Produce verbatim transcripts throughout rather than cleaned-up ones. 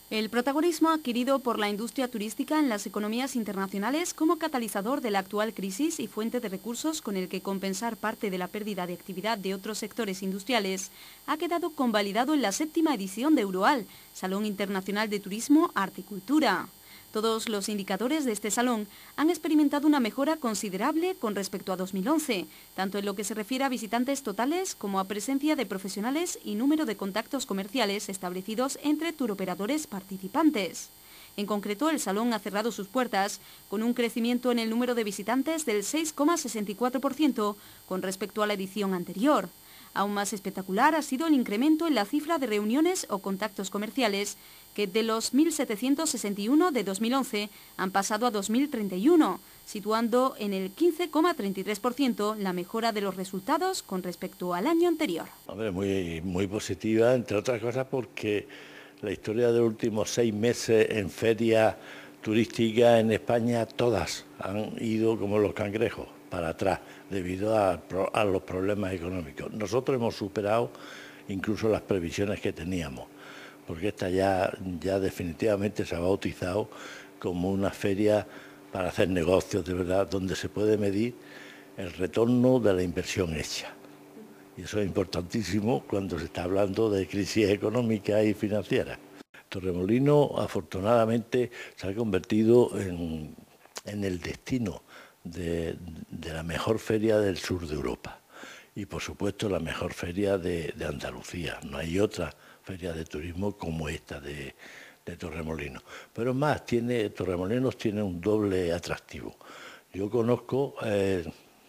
El protagonismo adquirido por la industria turística en las economías internacionales como catalizador de la actual crisis y fuente de recursos con el que compensar parte de la pérdida de actividad de otros sectores industriales ha quedado convalidado en la séptima edición de Euroal, Salón Internacional de Turismo, Arte y Cultura. Todos los indicadores de este salón han experimentado una mejora considerable con respecto a dos mil once, tanto en lo que se refiere a visitantes totales como a presencia de profesionales y número de contactos comerciales establecidos entre turoperadores participantes. En concreto, el salón ha cerrado sus puertas con un crecimiento en el número de visitantes del seis coma sesenta y cuatro por ciento con respecto a la edición anterior. Aún más espectacular ha sido el incremento en la cifra de reuniones o contactos comerciales, que de los mil setecientos sesenta y uno de dos mil once han pasado a dos mil treinta y uno, situando en el quince coma treinta y tres por ciento la mejora de los resultados con respecto al año anterior. Hombre, muy, muy positiva, entre otras cosas porque la historia de los últimos seis meses en ferias turísticas en España, todas han ido como los cangrejos para atrás debido a, a los problemas económicos. Nosotros hemos superado incluso las previsiones que teníamos, porque esta ya, ya definitivamente se ha bautizado como una feria para hacer negocios de verdad, donde se puede medir el retorno de la inversión hecha. Y eso es importantísimo cuando se está hablando de crisis económica y financiera. Torremolinos, afortunadamente, se ha convertido en, en el destino de, de la mejor feria del sur de Europa. Y, por supuesto, la mejor feria de, de Andalucía. No hay otra feria de turismo como esta de, de Torremolinos. Pero más, tiene, Torremolinos tiene un doble atractivo. Yo conozco eh,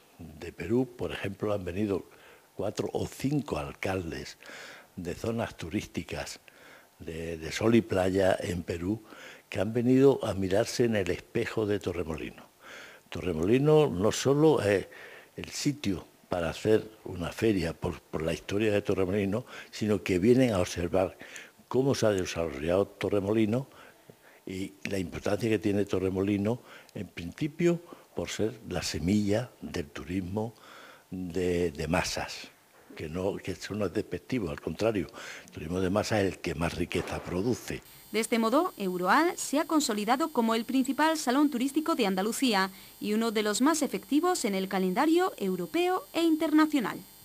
de Perú, por ejemplo, han venido cuatro o cinco alcaldes de zonas turísticas de, de sol y playa en Perú que han venido a mirarse en el espejo de Torremolinos. Torremolinos no solo es el sitio para hacer una feria por, por la historia de Torremolinos, sino que vienen a observar cómo se ha desarrollado Torremolinos y la importancia que tiene Torremolinos, en principio, por ser la semilla del turismo de, de masas, que, no, que eso no es despectivo, al contrario, el turismo de masas es el que más riqueza produce. De este modo, Euroal se ha consolidado como el principal salón turístico de Andalucía y uno de los más efectivos en el calendario europeo e internacional.